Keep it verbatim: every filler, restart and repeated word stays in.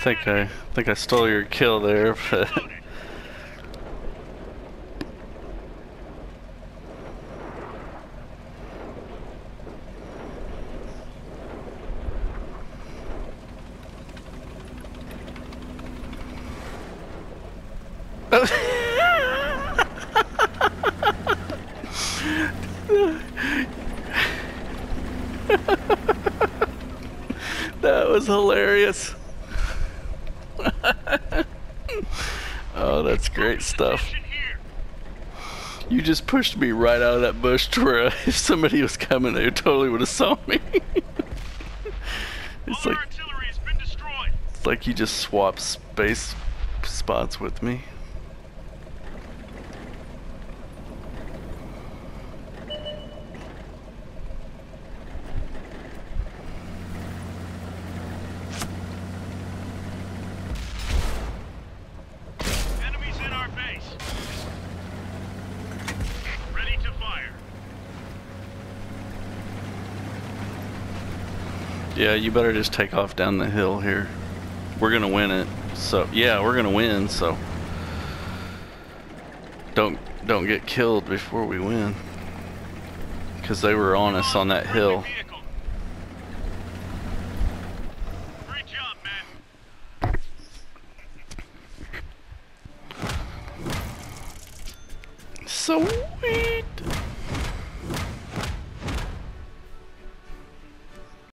think I think I stole your kill there, but that was hilarious. Oh, that's great stuff. You just pushed me right out of that bush to where uh, if somebody was coming, they totally would have saw me. It's like, it's like you just swapped space spots with me. Yeah, you better just take off down the hill here. We're gonna win it. So yeah, we're gonna win, so don't don't get killed before we win. Cause they were on us on that hill. Great job, man. So